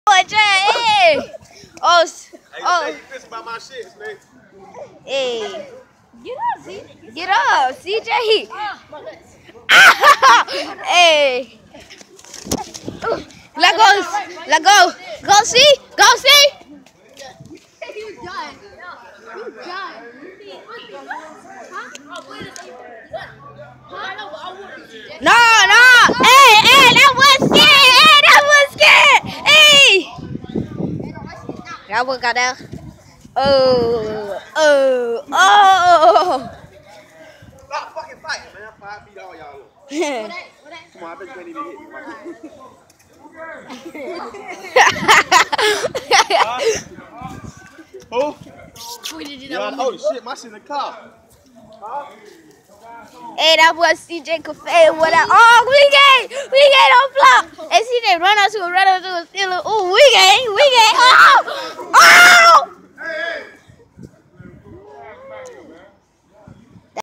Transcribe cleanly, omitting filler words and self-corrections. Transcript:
Hey. Oh. Hey, you pissed about my shit, man. Hey. Get up, CJ. Get up, CJ. Hey. Let go. Let go. Go see. Go see. You done. You done. No. Hey, that was scared. Hey, that was scared. Hey. That one got out. Oh. Stop fucking fighting, man. 5 feet all y'all. Come on, I bet you can't even hit me. Who? Oh shit, my shit in the car. Hey, that was CJ Cafe. What up? Oh, we get on flop. Hey, CJ, run out to a stealer. Ooh, we get. Oh.